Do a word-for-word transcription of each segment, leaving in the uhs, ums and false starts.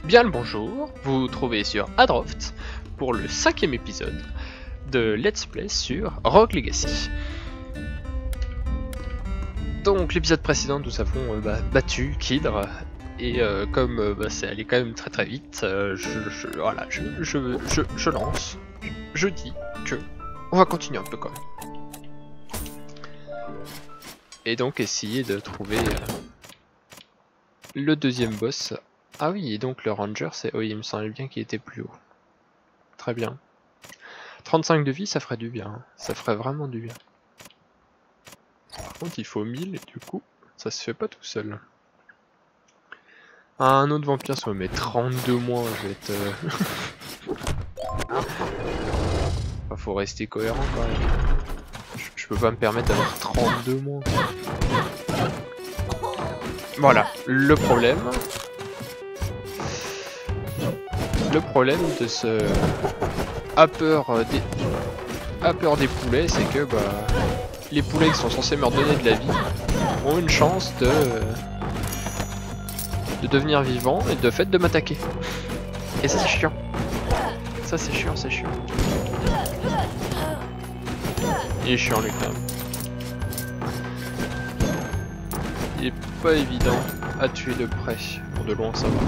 Bien le bonjour, vous vous trouvez sur Adroft pour le cinquième épisode de Let's Play sur Rogue Legacy. Donc l'épisode précédent nous avons euh, bah, battu Kidr et euh, comme euh, bah, c'est allé quand même très très vite, euh, je, je, voilà, je, je, je, je lance, je dis que on va continuer un peu quand même. Et donc essayer de trouver euh, le deuxième boss. Ah oui, et donc le ranger, c'est... Oui, il me semblait bien qu'il était plus haut. Très bien. trente-cinq de vie, ça ferait du bien. Hein. Ça ferait vraiment du bien. Par contre, il faut mille, et du coup, ça se fait pas tout seul. Ah, un autre vampire, ça me met trente-deux moins, je vais être... Euh... enfin, faut rester cohérent quand même. Je, je peux pas me permettre d'avoir trente-deux moins. Voilà, le problème... Le problème de ce upper des, upper des poulets, c'est que bah, les poulets qui sont censés me redonner de la vie ont une chance de, de devenir vivants et de fait de m'attaquer. Et ça c'est chiant. Ça c'est chiant, c'est chiant. Il est chiant lui quand même. Il est pas évident à tuer de près. Pour de loin ça va.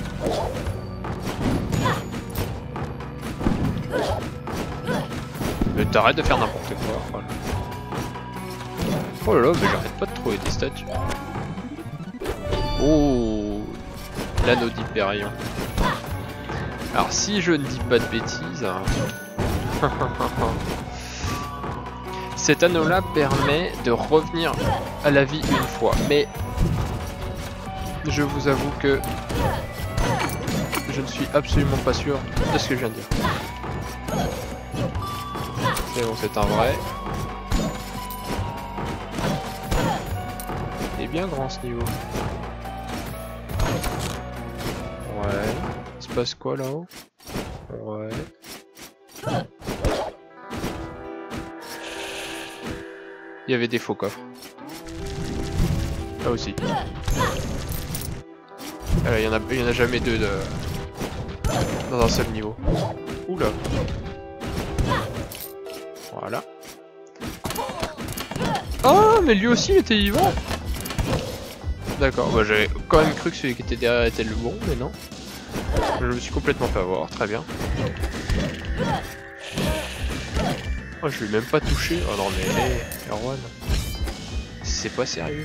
Mais t'arrêtes de faire n'importe quoi. Voilà. Oh là là, mais j'arrête pas de trouver des statues. Oh, l'anneau d'Hyperion. Alors si je ne dis pas de bêtises, hein. Cet anneau-là permet de revenir à la vie une fois. Mais je vous avoue que je ne suis absolument pas sûr de ce que je viens de dire. Mais bon, c'est un vrai. Il est bien grand ce niveau. Ouais. Il se passe quoi là-haut? Ouais. Il y avait des faux coffres. Là aussi. Euh, il y en a, il y en a jamais deux de... dans un seul niveau. Oula. Voilà. Oh, mais lui aussi il était vivant. D'accord, bah j'avais quand même cru que celui qui était derrière était le bon, mais non. Je me suis complètement fait avoir, très bien. Oh, je l'ai même pas touché. Oh non mais, hey, Erwan, c'est pas sérieux.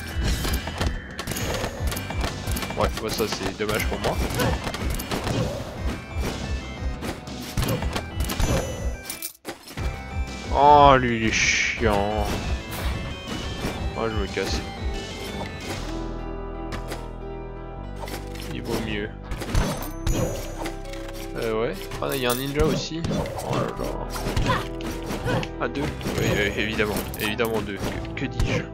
Ouais, bah ça c'est dommage pour moi. Oh, lui il est chiant. Oh, je me casse. Il vaut mieux. Euh, ouais. Ah, il y a un ninja aussi. Oh là là. Ah, deux. Oui, euh, évidemment. Évidemment deux. Que, que dis-je?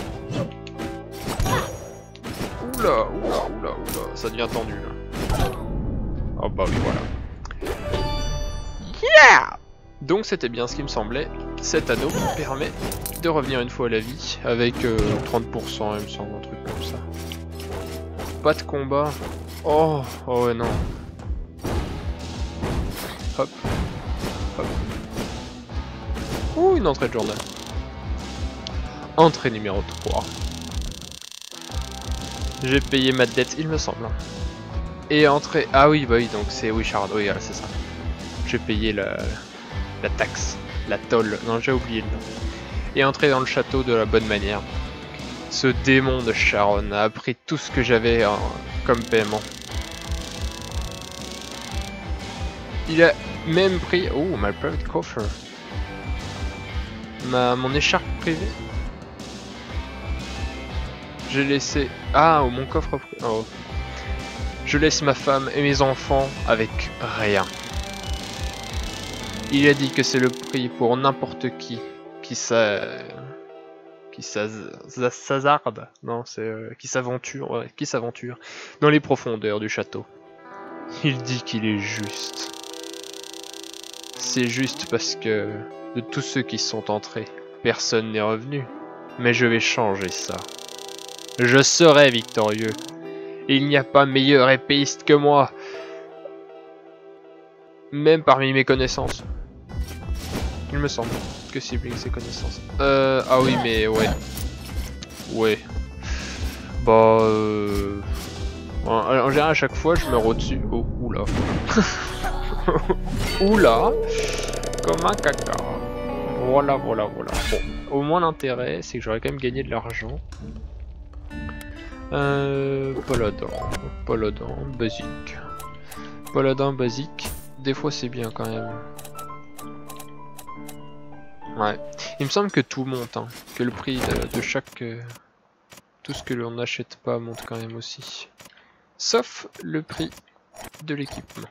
Oula, oula, oula, oula. Ça devient tendu là. Oh bah oui, voilà. Yeah! Donc c'était bien ce qui me semblait. Cet anneau permet de revenir une fois à la vie avec euh, trente pour cent, il me semble, un truc comme ça. Pas de combat. Oh, oh ouais, non. Hop. Hop. Ouh, une entrée de journal. Entrée numéro trois. J'ai payé ma dette, il me semble. Et entrée... Ah oui, bah oui, donc c'est Wishard, oui, c'est ça. J'ai payé la... la taxe. La tolle. Non, j'ai oublié le nom. Et entrer dans le château de la bonne manière. Ce démon de Charon a appris tout ce que j'avais en... comme paiement. Il a même pris... Oh, my private coffer. Ma... Mon écharpe privée. J'ai laissé... Ah, oh, mon coffre... Oh. Je laisse ma femme et mes enfants avec rien. Il a dit que c'est le prix pour n'importe qui qui s'a... qui s'hazarde, non c'est euh, qui s'aventure, ouais, qui s'aventure dans les profondeurs du château. Il dit qu'il est juste. C'est juste parce que de tous ceux qui sont entrés, personne n'est revenu. Mais je vais changer ça. Je serai victorieux Et il n'y a pas meilleur épéiste que moi. Même parmi mes connaissances. Il me semble que Sibling ses connaissances. Euh, ah oui, mais ouais. Ouais. Bah... Euh... En, en général, à chaque fois, je me au-dessus. Oh, oula. Oula. Comme un caca. Voilà, voilà, voilà. Bon, au moins l'intérêt, c'est que j'aurais quand même gagné de l'argent. Euh... Paladin. Paladin, basique. Paladin, basique. Des fois, c'est bien quand même. Ouais. Il me semble que tout monte, hein. Que le prix de, de chaque... Euh... Tout ce que l'on n'achète pas monte quand même aussi. Sauf le prix de l'équipement.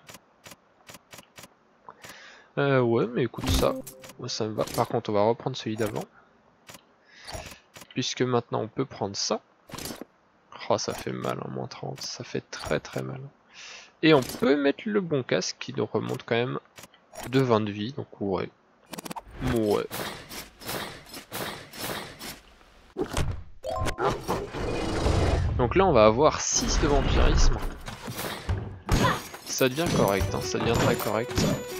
Euh, ouais, mais écoute, ça, ça me va. Par contre, on va reprendre celui d'avant. Puisque maintenant, on peut prendre ça. Oh, ça fait mal, en moins trente. Ça fait très très mal. Et on peut mettre le bon casque qui nous remonte quand même de vingt de vie. Donc, ouais. Ouais. Donc là, on va avoir six de vampirisme. Ça devient correct, hein, ça devient très correct.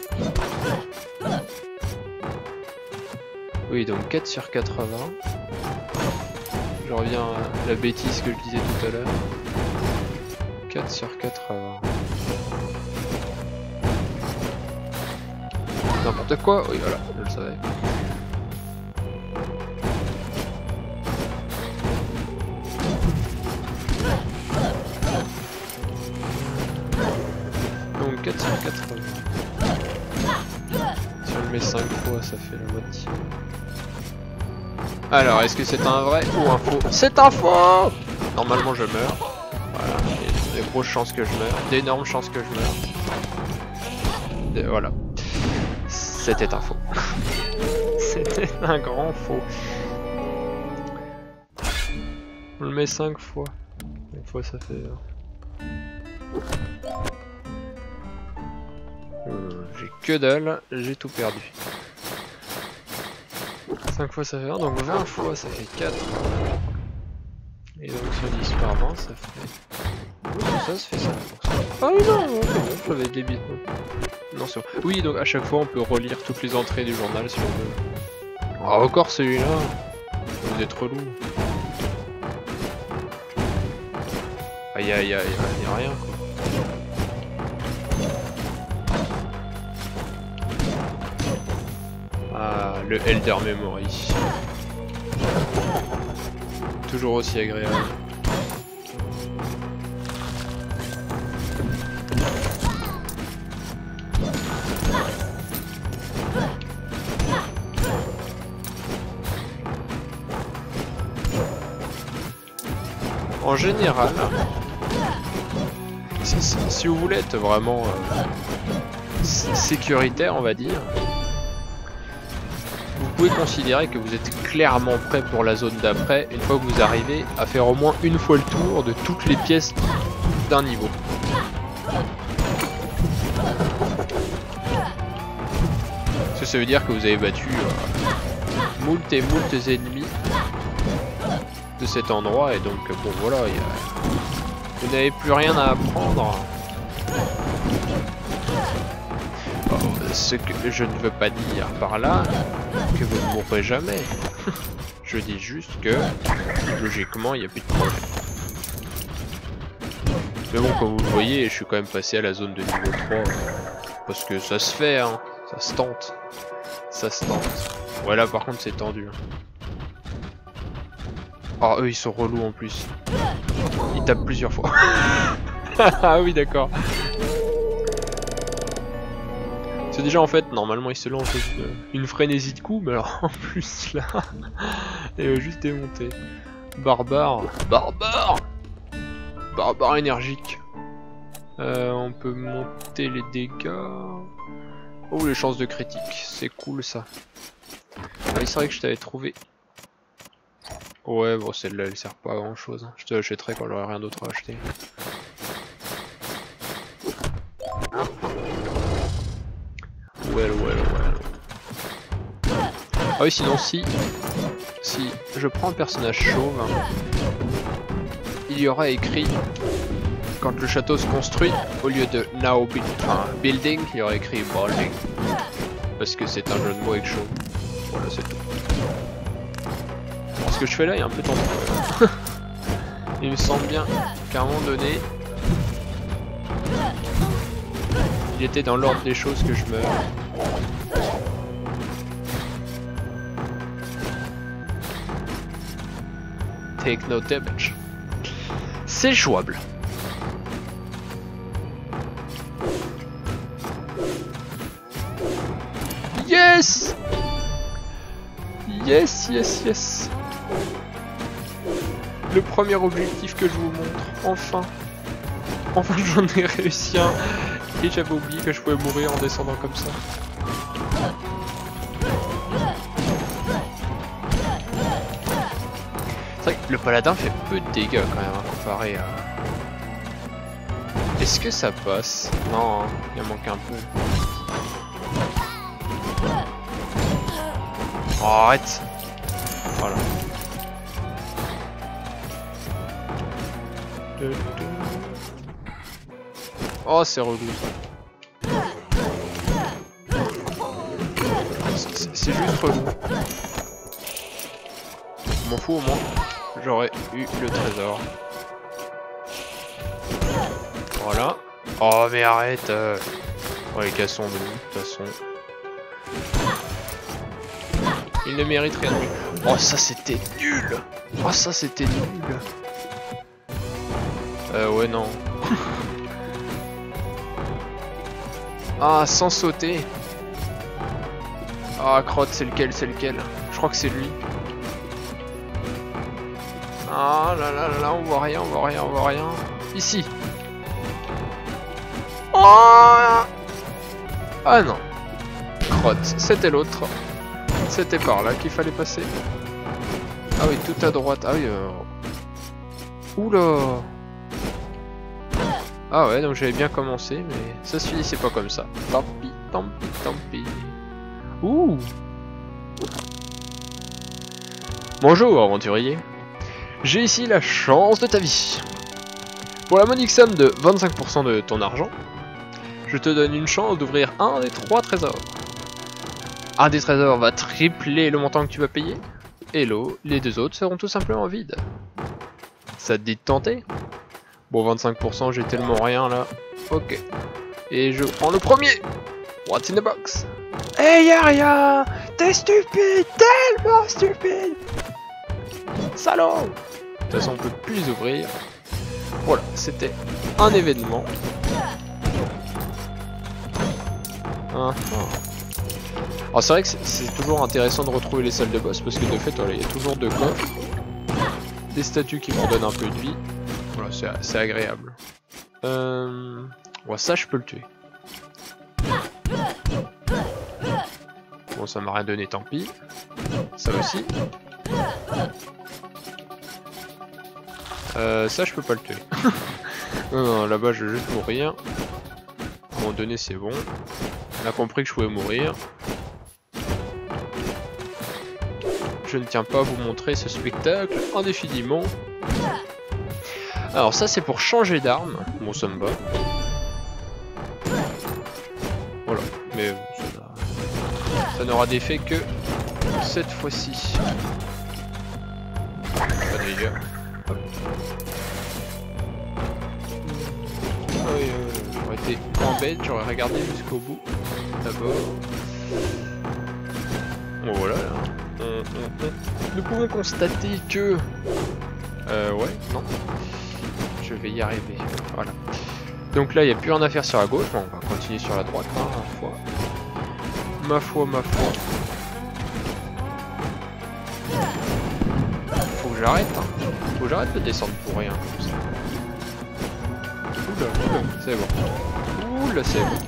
Oui, donc quatre sur quatre-vingts. Je reviens à la bêtise que je disais tout à l'heure. quatre sur quatre-vingts. N'importe quoi. Oui, voilà, je le savais. Donc quatre sur quatre-vingts. Si on le met cinq fois, ça fait la moitié. Alors, est-ce que c'est un vrai ou un faux? C'est un faux! Normalement, je meurs. Voilà, il y a de grosses chances que je meure. D'énormes chances que je meure. De, voilà. C'était un faux. C'était un grand faux. On le met cinq fois. Une fois, ça fait... Euh, j'ai que dalle, j'ai tout perdu. cinq fois ça fait un, donc vingt fois ça fait quatre. Et donc sur dix par vingt ça fait... Oui, ça se fait cinq pour cent. Ah oui non, non, non, j'avais des bits. Non, sur... Oui, donc à chaque fois on peut relire toutes les entrées du journal si on veut. Ah, encore celui-là. Vous êtes relou. Aïe aïe aïe, aïe, y'a rien quoi. Ah, le Elder Memory. Toujours aussi agréable. En général, si, si, si vous voulez être vraiment euh, sécuritaire, on va dire, vous pouvez considérer que vous êtes clairement prêt pour la zone d'après une fois que vous arrivez à faire au moins une fois le tour de toutes les pièces d'un niveau. Parce que ça veut dire que vous avez battu euh, moult et moult ennemis de cet endroit et donc bon voilà, y a... vous n'avez plus rien à apprendre. Ce que je ne veux pas dire par là que vous ne mourrez jamais. Je dis juste que logiquement il n'y a plus de problème. Mais bon, comme vous le voyez, je suis quand même passé à la zone de niveau trois parce que ça se fait, hein. Ça se tente. Ça se tente. Ouais, là par contre c'est tendu. Oh, eux ils sont relous en plus. Ils tapent plusieurs fois. Ah oui, d'accord. C'est déjà en fait, normalement il se lance une, une frénésie de coups, mais alors en plus là, il va juste démonter. Barbare, barbare, barbare énergique. Euh, on peut monter les dégâts. Oh, les chances de critique, c'est cool ça. Ah, c'est vrai que je t'avais trouvé. Ouais, bon, celle-là elle sert pas à grand chose. Je te l'achèterai quand j'aurai rien d'autre à acheter. Well, well, well. Ah oui, sinon si, si je prends un personnage chauve, il y aura écrit quand le château se construit, au lieu de now bu enfin, building, il y aurait écrit building. Parce que c'est un jeu de mots avec chaud. Voilà, c'est tout. Alors, ce que je fais là est un peu tendu. Il me semble bien qu'à un moment donné, il était dans l'ordre des choses que je meurs. Take no damage. C'est jouable. Yes! Yes, yes, yes. Le premier objectif que je vous montre, enfin. Enfin j'en ai réussi un. Et j'avais oublié que je pouvais mourir en descendant comme ça. C'est vrai que le paladin fait peu de dégâts quand même, hein, comparé à... Est-ce que ça passe? Non, hein, il en manque un peu. Oh, arrête. Voilà. Oh, c'est relou. C'est juste relou. Je m'en fous, au moins j'aurais eu le trésor. Voilà. Oh mais arrête euh... Oh les cassons de nous, de toute façon. Il ne mérite rien de mieux. Oh ça c'était nul. Oh ça c'était nul. Euh ouais non. Ah sans sauter. Ah crotte c'est lequel, c'est lequel? Je crois que c'est lui. Ah là là là là, on voit rien, on voit rien, on voit rien. Ici. Oh ah non. Crotte, c'était l'autre. C'était par là qu'il fallait passer. Ah oui, tout à droite. Ah oui. Euh... Oula. Ah ouais, donc j'avais bien commencé, mais ça se finissait pas comme ça. Tant pis, tant pis, tant pis. Ouh. Bonjour, aventurier. J'ai ici la chance de ta vie. Pour la modique somme de vingt-cinq pour cent de ton argent, je te donne une chance d'ouvrir un des trois trésors. Un des trésors va tripler le montant que tu vas payer, et l'eau, les deux autres seront tout simplement vides. Ça te dit de tenter? Bon, vingt-cinq pour cent, j'ai tellement rien là. Ok. Et je prends le premier. What's in the box? Hey, y'a rien! T'es stupide! Tellement stupide! Salaud! De toute façon, on peut plus les ouvrir. Voilà, c'était un événement. Ah, ah. Alors c'est vrai que c'est toujours intéressant de retrouver les salles de boss parce que de fait, voilà, il y a toujours deux coffres, des statues qui m'en donnent un peu de vie. Voilà, c'est agréable. Euh... Ouais, ça, je peux le tuer. Bon, ça m'a rien donné, tant pis. Ça aussi. Euh, ça, je peux pas le tuer. Non, non, là-bas, je vais juste mourir. À un moment donné, c'est bon. On a compris que je pouvais mourir. Je ne tiens pas à vous montrer ce spectacle indéfiniment. Alors ça, c'est pour changer d'arme. Bon, ça me va. Voilà. Mais ça n'aura d'effet que cette fois-ci. Pas de dégâts. Hop. Ah oui, euh, j'aurais été en bête, j'aurais regardé jusqu'au bout. D'abord. Bon voilà, là. On, on, on... Nous pouvons constater que... Euh, ouais, non. Je vais y arriver. Voilà. Donc là, il n'y a plus rien à faire sur la gauche. Bon, on va continuer sur la droite, hein, ma foi. Ma foi, ma foi. Faut que j'arrête, hein. Faut que j'arrête de descendre pour rien, comme ça. Oula, oula, c'est bon. Oula, c'est bon.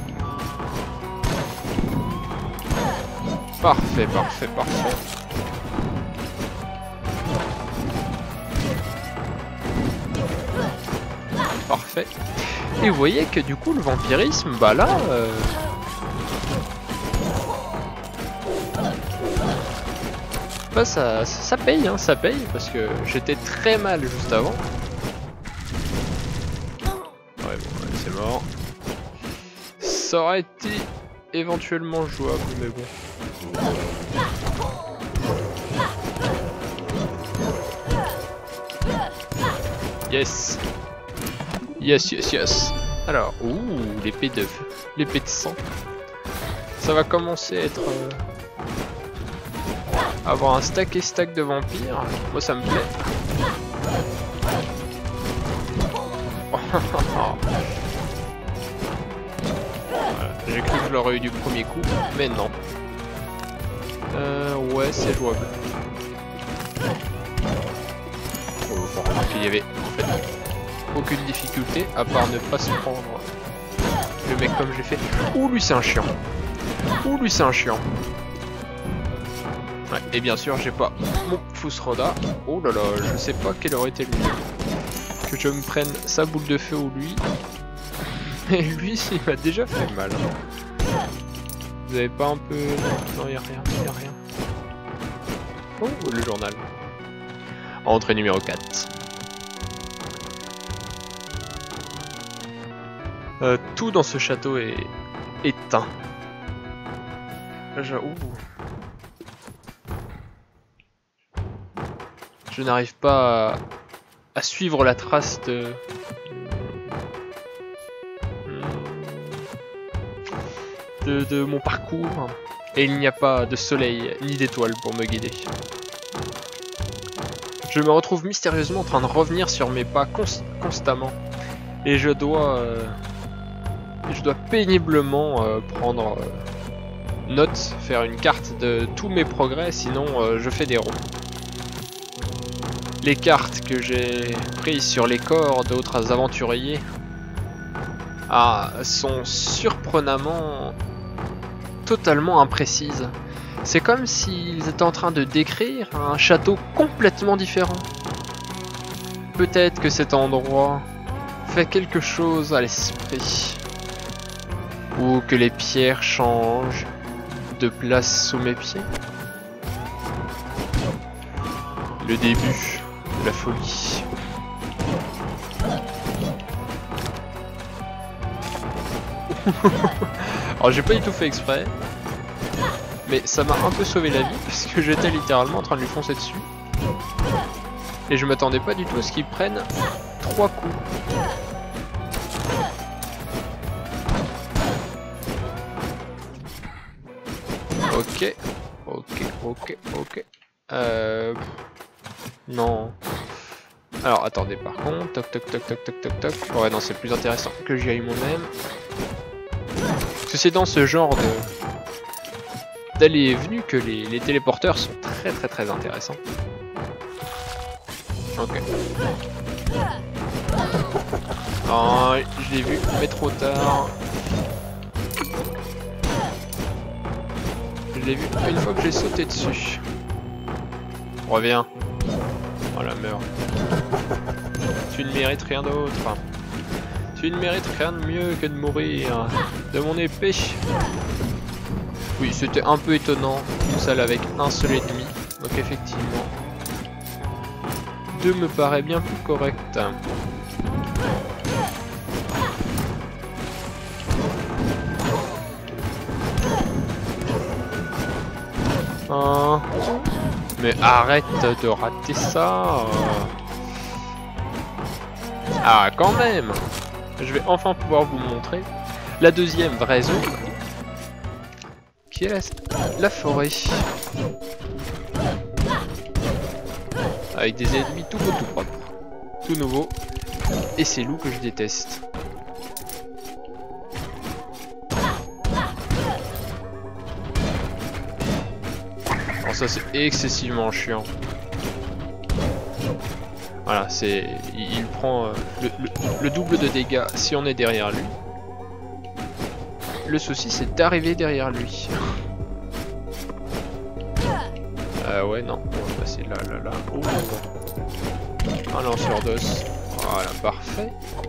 Parfait, parfait, parfait. Parfait. Et vous voyez que du coup le vampirisme, bah là... Euh... Bah ça, ça paye, hein, ça paye, parce que j'étais très mal juste avant. Ça aurait été éventuellement jouable, mais bon. Yes. Yes, yes, yes. Alors, ouh, l'épée de l'épée de sang. Ça va commencer à être... Euh, avoir un stack et stack de vampires. Moi, ça me plaît. Voilà, j'ai cru que je l'aurais eu du premier coup, mais non. Euh, ouais, c'est jouable. Oh, bon, il y avait en fait aucune difficulté à part ne pas se prendre le mec comme j'ai fait. Ouh, lui c'est un chiant. Ouh, lui c'est un chiant. Ouais, et bien sûr, j'ai pas mon Fusroda. Oh là là, je sais pas quel aurait été le mieux. Que je me prenne sa boule de feu ou lui. Et lui, il m'a déjà fait mal. Vous avez pas un peu... Non, y'a rien, y'a rien. Oh, le journal. Entrée numéro quatre. Euh, tout dans ce château est éteint. Je... Ouh. Je n'arrive pas à... à suivre la trace de... de... de mon parcours. Et il n'y a pas de soleil ni d'étoiles pour me guider. Je me retrouve mystérieusement en train de revenir sur mes pas const constamment. Et je dois... Euh... je dois péniblement euh, prendre euh, note, faire une carte de tous mes progrès, sinon euh, je fais des ronds. Les cartes que j'ai prises sur les corps d'autres aventuriers ah, sont surprenamment totalement imprécises. C'est comme s'ils étaient en train de décrire un château complètement différent. Peut-être que cet endroit fait quelque chose à l'esprit. Ou que les pierres changent de place sous mes pieds. Le début de la folie. Alors j'ai pas du tout fait exprès. Mais ça m'a un peu sauvé la vie parce que j'étais littéralement en train de lui foncer dessus. Et je m'attendais pas du tout à ce qu'il prenne trois coups. Ok, ok, ok, ok. Euh... Non. Alors attendez, par contre, toc toc toc toc toc toc toc. Ouais, non, c'est plus intéressant que j'y aille moi-même. Parce que c'est dans ce genre de d'aller et venu que les, les téléporteurs sont très très très intéressants. Ok. Oh, je l'ai vu, mais trop tard. Je l'ai vu une fois que j'ai sauté dessus. Reviens. Voilà, meurs. Tu ne mérites rien d'autre. Tu ne mérites rien de mieux que de mourir de mon épée. Oui, c'était un peu étonnant, une salle avec un seul ennemi. Donc effectivement, deux me paraît bien plus correct. Oh. Mais arrête de rater ça. Ah, quand même. Je vais enfin pouvoir vous montrer la deuxième vraie zone, qui est la, la forêt. Avec des ennemis tout beau tout propre, tout nouveau, et ces loups que je déteste. Alors ça c'est excessivement chiant. Voilà, c'est, il, il prend euh, le, le, le double de dégâts si on est derrière lui. Le souci c'est d'arriver derrière lui. Euh ouais non, on va passer là, là, là. Oh. Un lanceur d'os. Voilà, parfait.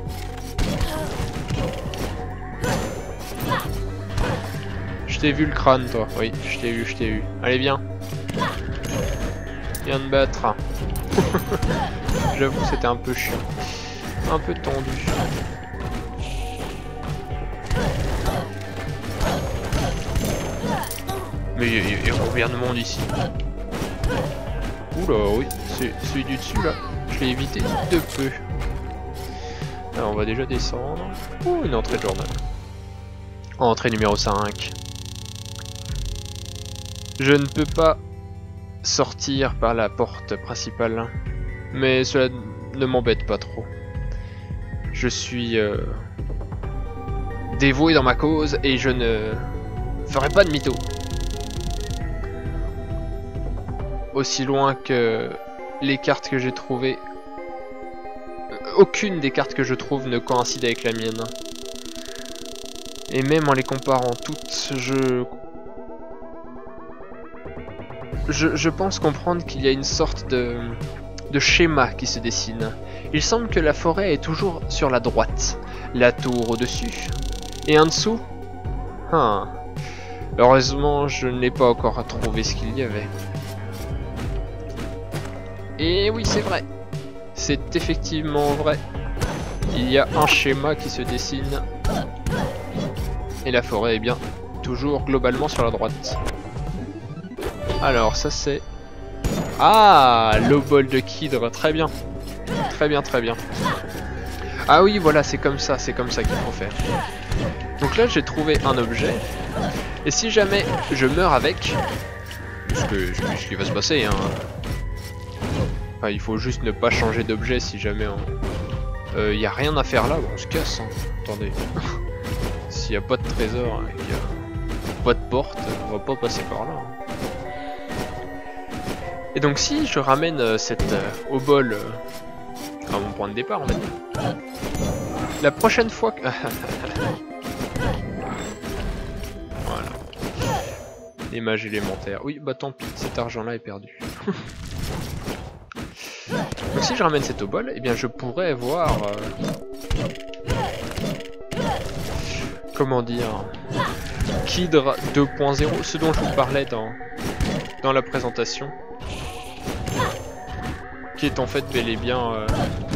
Je t'ai vu le crâne toi, oui, je t'ai vu, je t'ai vu. Allez viens. Viens te battre. J'avoue que c'était un peu chiant. Un peu tendu. Mais il y, y, y a combien de monde ici? Oula, oui, celui du dessus là, je l'ai évité de peu. Alors on va déjà descendre. Oh, une entrée de journal. Entrée numéro cinq. Je ne peux pas sortir par la porte principale, mais cela ne m'embête pas trop. Je suis euh, dévoué dans ma cause et je ne ferai pas de mytho. Aussi loin que les cartes que j'ai trouvées, aucune des cartes que je trouve ne coïncide avec la mienne. Et même en les comparant toutes, je... Je, je pense comprendre qu'il y a une sorte de, de schéma qui se dessine. Il semble que la forêt est toujours sur la droite, la tour au-dessus, et en dessous. Ah. Heureusement, je n'ai pas encore trouvé ce qu'il y avait. Et oui, c'est vrai. C'est effectivement vrai. Il y a un schéma qui se dessine. Et la forêt est bien toujours globalement sur la droite. Alors ça c'est... Ah, l'obol de Kidre, très bien. Très bien, très bien. Ah oui, voilà, c'est comme ça, c'est comme ça qu'il faut faire. Donc là j'ai trouvé un objet. Et si jamais je meurs avec... Ce, que, ce qui va se passer, hein. Enfin, il faut juste ne pas changer d'objet si jamais on... Il euh, n'y a rien à faire là, bon, on se casse, hein. Attendez. S'il n'y a pas de trésor et qu'il n'y a pas de porte, on va pas passer par là. Hein. Et donc si je ramène euh, cette euh, obole euh, à mon point de départ, on va dire, la prochaine fois que... Voilà. Les mages élémentaires. Oui, bah tant pis, cet argent-là est perdu. Donc si je ramène cette obole, eh bien je pourrais voir... Euh... Comment dire... Kidre deux point zéro, ce dont je vous parlais dans, dans la présentation. Qui est en fait bel et bien euh,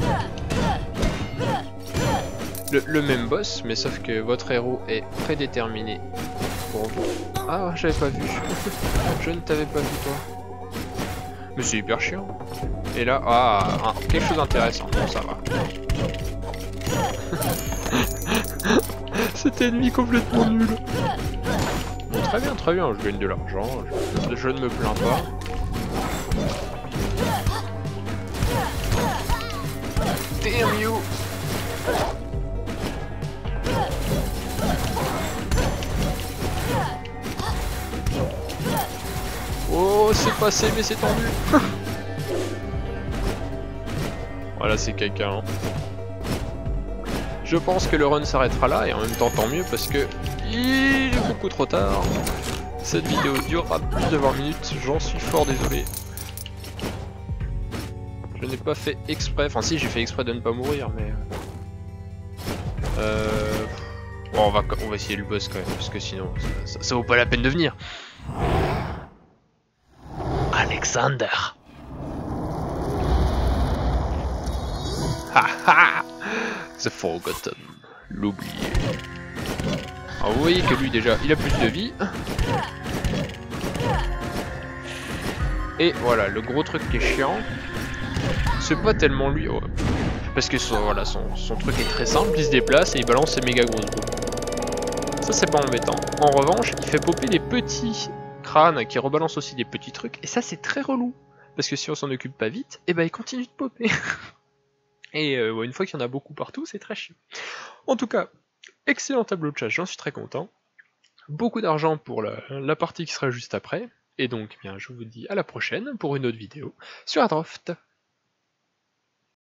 le, le même boss, mais sauf que votre héros est prédéterminé pour vous. Ah, j'avais pas vu. Je ne t'avais pas vu toi. Mais c'est hyper chiant. Et là, ah, un, quelque chose d'intéressant. Bon, ça va. Cet ennemi complètement nul. Bon, très bien, très bien. Je gagne de l'argent. Je, je ne me plains pas. Damn you! Oh, c'est passé, mais c'est tendu! Voilà, c'est quelqu'un. Hein. Je pense que le run s'arrêtera là, et en même temps, tant mieux, parce que il est beaucoup trop tard. Cette vidéo durera plus de vingt minutes, j'en suis fort désolé. Je n'ai pas fait exprès, enfin si j'ai fait exprès de ne pas mourir, mais... Euh... Bon, on va, on va essayer le boss quand même, parce que sinon ça, ça, ça vaut pas la peine de venir. Alexander. Haha. The Forgotten. L'oublié. Alors vous voyez que lui déjà, il a plus de vie. Et voilà, le gros truc qui est chiant, c'est pas tellement lui, ouais. Parce que son, voilà, son, son truc est très simple, il se déplace et il balance ses méga grosses boules. Ça c'est pas embêtant. En revanche, il fait popper des petits crânes qui rebalancent aussi des petits trucs, et ça c'est très relou. Parce que si on s'en occupe pas vite, et eh ben il continue de popper. Et euh, ouais, une fois qu'il y en a beaucoup partout, c'est très chiant. En tout cas, excellent tableau de chasse, j'en suis très content. Beaucoup d'argent pour la, la partie qui sera juste après. Et donc, bien, je vous dis à la prochaine pour une autre vidéo sur Hardroft.